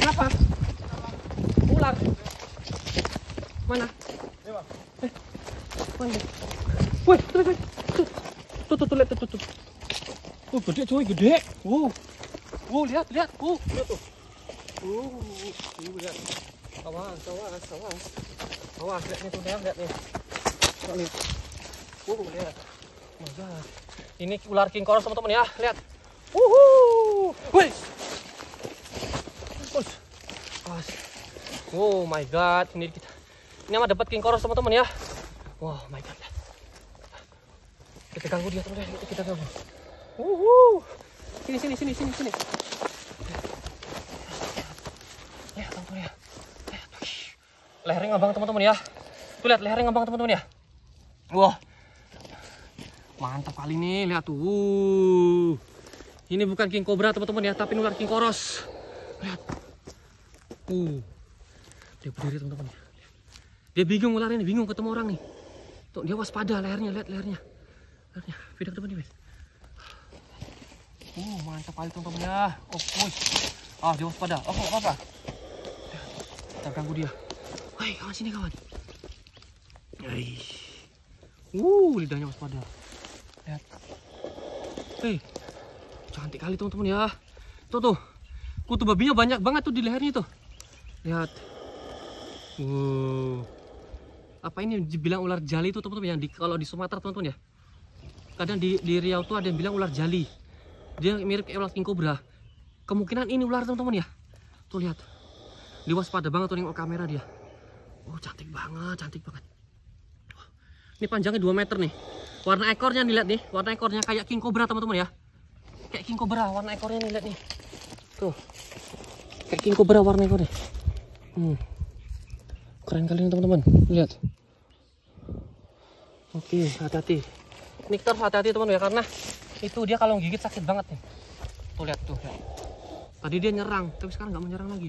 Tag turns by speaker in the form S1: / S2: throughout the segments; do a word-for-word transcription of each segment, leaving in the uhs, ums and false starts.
S1: Kenapa? Ular. Mana? Eh, mana? Woi, tuh, tuh, tuh, tuh, tuh, lihat, tuh, tuh, tuh. Oh, gede cuy, gede. Wow, wow, lihat, lihat, wow, lihat tuh. Uh, uh, lihat. Awas, awas, awas. Awas, lihat nih tuh, lihat, lihat nih. Lihat nih. Uh, lihat. Oh my God. Ini ular king koros teman-teman ya, lihat. Wuhu. Wih. Awas. Oh my God, ini kita. Ini mah dapat king koros teman-teman ya. Wow, my God. Kita ganggu dia teman-teman, kita ganggu. Wuhu. Sini, sini, sini, sini, sini. Ya, teman-teman ya. Lehernya ngambang teman-teman ya. Tuh lihat lehernya ngambang teman-teman ya. Wah. Mantap kali nih, lihat tuh. Uh. Ini bukan king cobra teman-teman ya, tapi ular king koros. Lihat. Uh. Dia berdiri teman-teman. Dia bingung ular ini, bingung ketemu orang nih. Tuh dia waspada lehernya, lihat lehernya. Lehernya, video ke depan nih, Uh, mantap kali teman-teman ya. Oh, woi. Ah, dia waspada. Oh, enggak apa-apa. Kita ganggu dia. Woi, kawan sini kawan. Hei. Uh, lidahnya waspada. Lihat. Hei. Cantik kali teman-teman ya. Tuh tuh. Kutu babinya banyak banget tuh di lehernya tuh. Lihat. Wow. Apa ini dibilang ular jali itu teman-teman ya? Di, kalau di Sumatera teman-teman ya. Kadang di, di Riau tuh ada yang bilang ular jali. Dia mirip kayak ular king cobra. Kemungkinan ini ular teman-teman ya. Tuh lihat. Dia waspada banget tuh nengok kamera dia. Oh, cantik banget, cantik banget. Ini panjangnya dua meter nih. Warna ekornya nih, lihat nih. Warna ekornya kayak king cobra teman-teman ya. Kayak king cobra warna ekornya nih, lihat nih. Tuh. Kayak king cobra warna ekornya. Hmm. Keren kali nih teman-teman. Lihat. Oke, hati-hati. Ini kita harus hati-hati teman-teman ya, karena itu dia kalau gigit sakit banget nih. Tuh lihat tuh. Lihat. Tadi dia nyerang, tapi sekarang nggak menyerang lagi.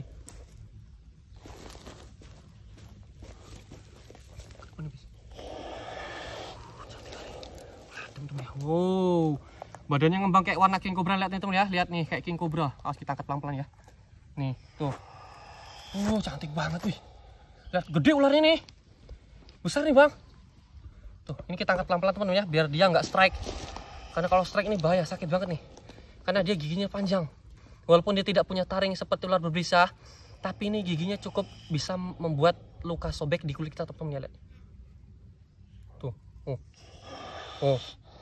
S1: Wow, badannya ngembang kayak warna king cobra, lihat nih teman ya, lihat nih kayak king cobra. Harus kita angkat pelan-pelan ya. Nih, tuh. Oh, cantik banget wih. Lihat, gede ularnya nih. Besar nih, Bang. Tuh, ini kita angkat pelan-pelan teman ya, biar dia nggak strike. Karena kalau strike ini bahaya, sakit banget nih. Karena dia giginya panjang. Walaupun dia tidak punya taring seperti ular berbisa, tapi ini giginya cukup bisa membuat luka sobek di kulit kita teman-teman ya, lihat. Tuh. Oh. Oh.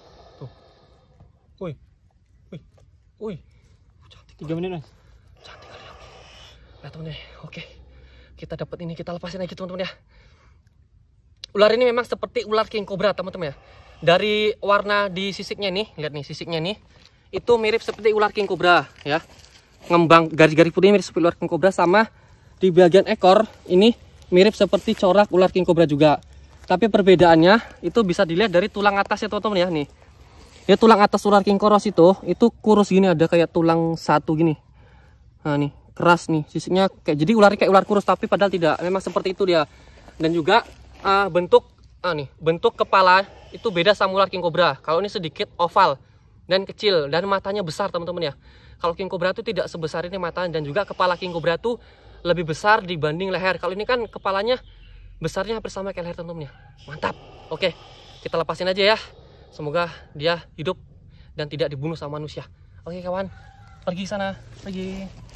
S1: Woi, woi, woi, cantik. Tiga menit mas. Cantik kali. Oke. Nah teman nih, oke. Kita dapat ini, kita lepasin lagi teman-teman ya. Ular ini memang seperti ular king cobra teman-teman ya. Dari warna di sisiknya nih, lihat nih sisiknya nih, itu mirip seperti ular king cobra ya. Ngembang garis-garis putih mirip seperti ular king cobra, sama di bagian ekor ini mirip seperti corak ular king cobra juga. Tapi perbedaannya itu bisa dilihat dari tulang atasnya teman-teman ya nih. Ya tulang atas ular king koros itu itu kurus gini, ada kayak tulang satu gini. Nah nih keras nih sisiknya, kayak jadi ular kayak ular kurus, tapi padahal tidak, memang seperti itu dia. Dan juga uh, bentuk uh, nih bentuk kepala itu beda sama ular king cobra. Kalau ini sedikit oval dan kecil, dan matanya besar teman-teman ya. Kalau king cobra itu tidak sebesar ini matanya, dan juga kepala king cobra itu lebih besar dibanding leher. Kalau ini kan kepalanya besarnya hampir sama kayak leher teman-teman ya. Mantap. Oke, kita lepasin aja ya. Semoga dia hidup dan tidak dibunuh sama manusia. Oke kawan, pergi sana,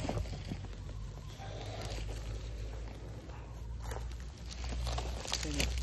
S1: pergi.